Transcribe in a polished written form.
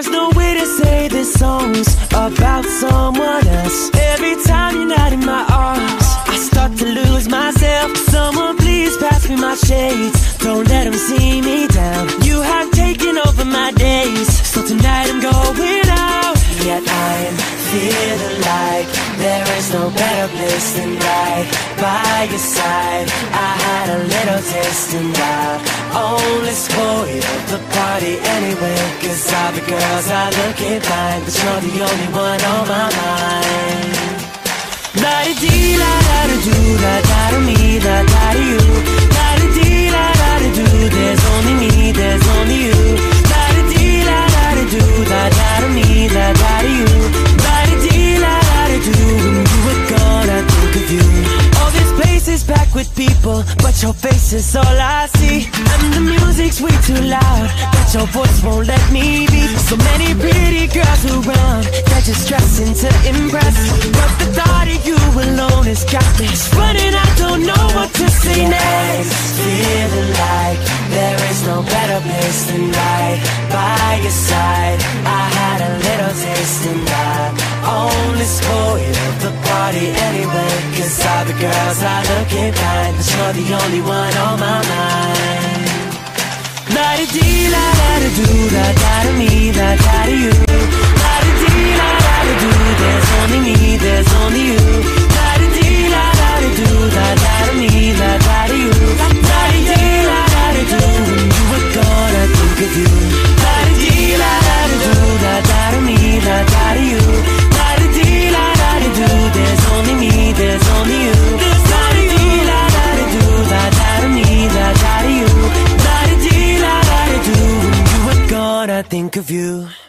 There's no way to say this song's about someone else. Every time you're not in my arms, I start to lose myself. Someone please pass me my shades, don't let them see me down. You have taken over my days, so tonight I'm going out. Yet I'm feeling like there is no better place than right by your side. I had a little taste and I only spoiled the party anyway, 'cause all the girls are looking fine, but you're the only one on my mind. La-di-dee, la-da-da-do, la-da-da-me, la-da-da-you. La-di-dee, la-da-da-do, there's only me, there's only you. La-di-dee, la-da-da-do, la-da-da-me, la-da-da-you. La-di-dee, la-da-da-do, when you were gone I think of you. All this place is packed with people, but your face is all I see. And the music's way too loud, but your voice won't let me be. So many pretty girls around, they're just dressing to impress, but the thought of you alone has got me running, I don't know what to say next. Feeling like there is no better place than right by your side. I had a little taste and I only spoiled the party anyway, 'cause all the girls are looking fine, but you're the only one on my mind. La-di-dee, la-da-da-do, la-da-da-me, la-da-da-you. La-di-dee, la-da-da-do, there's only me, there's only you. La-di-dee, la-da-da-do, la-da-da-me, la-da-da-you. La-di-dee, la-da-da-do, when you were gone I think of you. La-di-dee, la-da-da-do, la-da-da-me, la-da-da-you. La-di-dee, la-da-da-do, there's only me, there's only you. La-di-dee, la-da-da-do, la-da-da-me, la-da-da-you. La-di-dee, la-da-da-do, when you were gone I think of you.